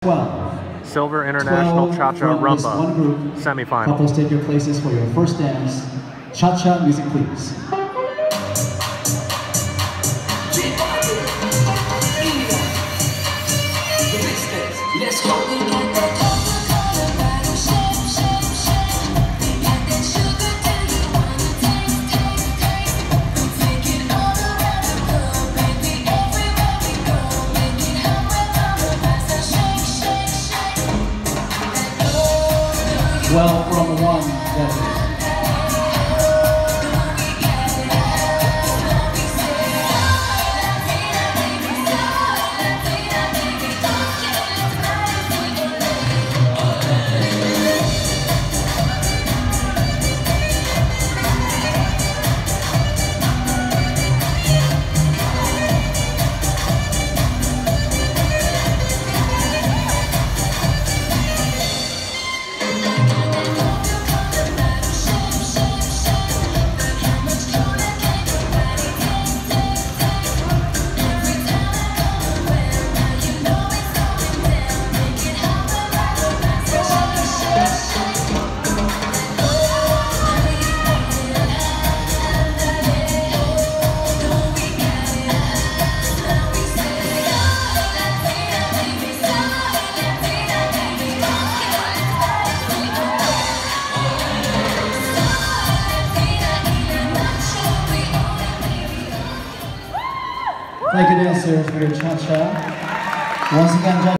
12. Silver International Cha-Cha Rumba semifinal. Couples, take your places for your first dance. Cha-Cha music, please. Let's go. Well, from 1, that is. Thank you, dancers, for your cha-cha. Once again,